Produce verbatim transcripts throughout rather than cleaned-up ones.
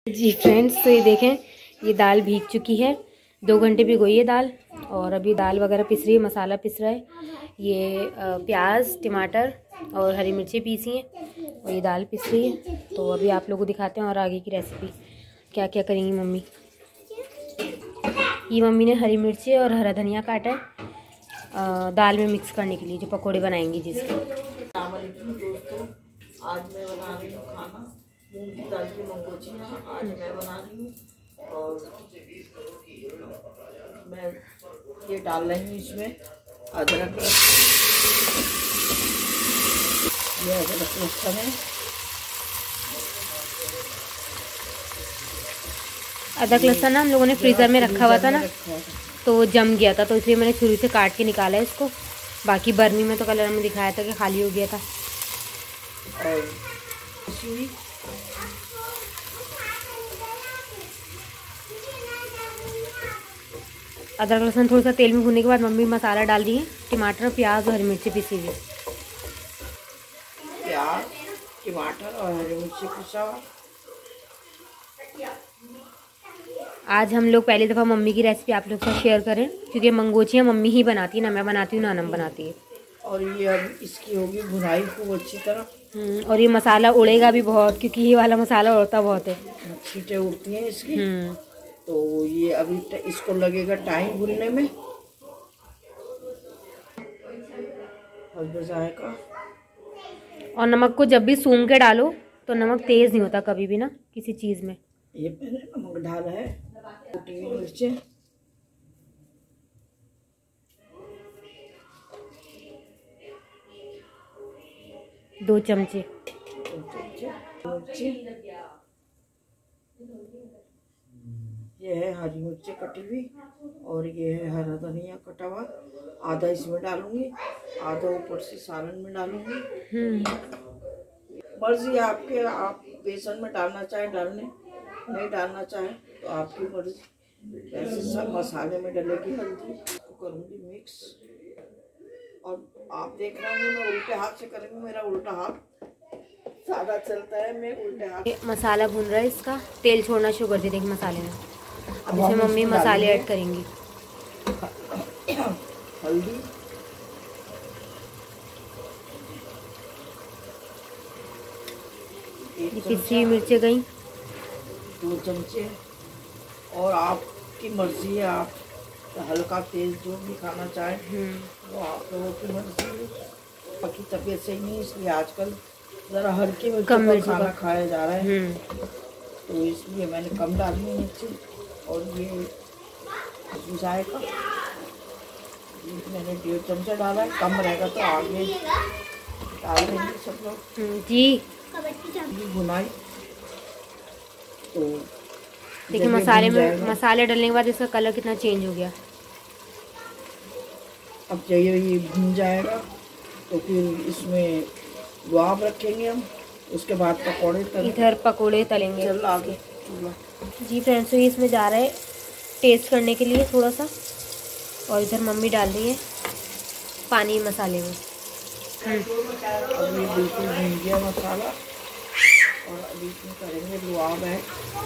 जी friends, तो ये देखें, ये दाल भीग चुकी है। दो घंटे भिगोई है दाल और अभी दाल वगैरह पिस रही है, मसाला पिस रहा है। ये प्याज, टमाटर और हरी मिर्ची पीसी हैं और ये दाल पिस रही है। तो अभी आप लोगों को दिखाते हैं और आगे की रेसिपी क्या क्या करेंगी मम्मी। ये मम्मी ने हरी मिर्ची और हरा धनिया काटा है दाल में मिक्स करने के लिए, जो पकौड़े बनाएंगी जिसके। दोस्तों, आज मैं बना रही हूँ खाना मूंग की दाल की मंगोचियाँ आज मैं बना रही हूँ। और मैं ये डाल रही हूँ इसमें अदरक, ये अदरक लहसुन है। अदरक लहसुन ना हम लोगों ने फ्रीज़र में रखा हुआ था ना, तो जम गया था, तो इसलिए मैंने छुरी से काट के निकाला है इसको। बाकी बर्नी में तो कलर में दिखाया था कि खाली हो गया था। और अदरक लहसुन थोड़ा सा तेल में भूनने के बाद मम्मी मसाला डाल दिए, टमाटर, प्याज और हरी मिर्ची पिसी हुई। प्याज, टमाटर और हरी मिर्ची पिसा। आज हम लोग पहली दफ़ा मम्मी की रेसिपी आप लोग के साथ शेयर करें, क्योंकि मंगोचियाँ मम्मी ही बनाती है ना, मैं बनाती हूँ ना नम बनाती है। और ये अब इसकी होगी भुनाई खूब अच्छी तरह। और ये मसाला उड़ेगा भी बहुत, क्योंकि ये वाला मसाला उड़ता बहुत है, छींटे उड़ती हैं इसकी। तो ये अभी इसको लगेगा टाइम भुनने में। हल्दी जाएगा। और नमक को जब भी सूंघ के डालो तो नमक तेज़ नहीं होता कभी भी ना किसी चीज़ में। ये पहले नमक डाला है, कुटी हुई मिर्चें, दो चमचे दो चमचे मिर्ची, ये है हरी मिर्ची कटी हुई और ये है हरा धनिया कटा हुआ। आधा इसमें डालूंगी, आधा ऊपर से सालन में डालूंगी। मर्जी आपके, आप बेसन में डालना चाहे डालने, नहीं डालना चाहे तो आपकी मर्जी। ऐसे सब मसाले में डलेगी हल्दी। तो करूँगी मिक्स। और आप देख रहे होंगे मैं उल्टे हाथ से करूँगी, मेरा उल्टा हाथ सादा चलता है, मैं उल्टे हाथ। मसाला भून रहा है, इसका तेल छोड़ना शुरू कर देगी मसाले में। अब इसमें मम्मी मसाले ऐड करेंगी। हल्दी, पिसी हुई मिर्चें गई, दो चमचे। और आपकी मर्जी है, आप हल्का तेज जो भी खाना चाहें वो आप लोगों की मर्जी है। पकी तबीयत सही नहीं, इसलिए आजकल ज़रा हल्की मिर्ची का खाना खाया जा रहा है, तो इसलिए मैंने कम डाली है मिर्ची। और ये जाएगा, मैंने डेढ़ चमचा डाला है, कम रहेगा तो आगे डाल देंगे सब लोग जी। भुनाई तो देखिए मसाले में मसाले डालने के बाद इसका कलर कितना चेंज हो गया। अब जब ये भुन जाएगा तो फिर इसमें गुआब रखेंगे हम, उसके बाद पकौड़े तलेंगे। इधर पकौड़े तलेंगे। चल आगे जी फ्रेंड्स, तो इसमें जा रहा है टेस्ट करने के लिए थोड़ा सा, और इधर मम्मी डाल रही है पानी मसाले में। अभी बिल्कुल भुन गया मसाला और अभी इसमें करेंगे गुआब है।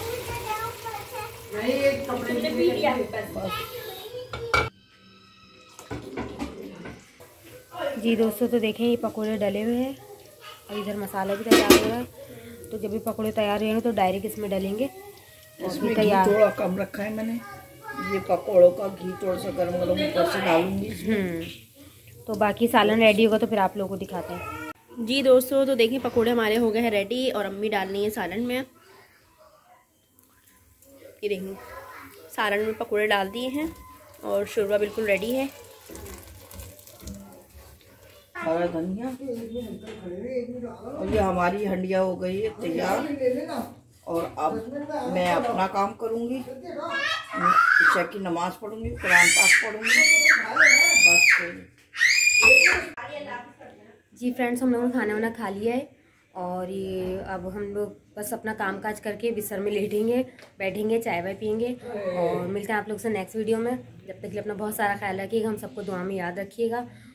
जी दोस्तों, तो देखें ये पकोड़े डले हुए हैं और इधर मसाला भी तैयार हो रहा है। तो जब भी पकोड़े तैयार रहेंगे तो डायरेक्ट इसमें डालेंगे। इसमें घी थोड़ा कम रखा है मैंने, ये पकोड़ों का घी थोड़ा सा गर्म गर्म ऊपर से डालूंगी। तो बाकी सालन रेडी होगा तो फिर आप लोगों को दिखाते हैं। जी दोस्तों, तो देखिए पकोड़े हमारे हो गए हैं रेडी और अम्मी डालनी है सालन में। ये देखिए सालन में पकोड़े डाल दिए हैं और शोरबा बिल्कुल रेडी है। हरा धनिया और ये हमारी हंडिया हो गई है तैयार। और अब मैं अपना काम करूँगी, ईशा की नमाज़ पढ़ूँगी, कुरान पाक पढ़ूँगी बस। जी फ्रेंड्स, हम लोगों ने खाना वाना खा लिया है और ये अब हम लोग बस अपना काम काज करके बिस्तर में लेटेंगे, बैठेंगे, चाय वाय पियेंगे और मिलते हैं आप लोग से नेक्स्ट वीडियो में। जब तक के लिए अपना बहुत सारा ख्याल रखिएगा, हम सबको दुआ में याद रखिएगा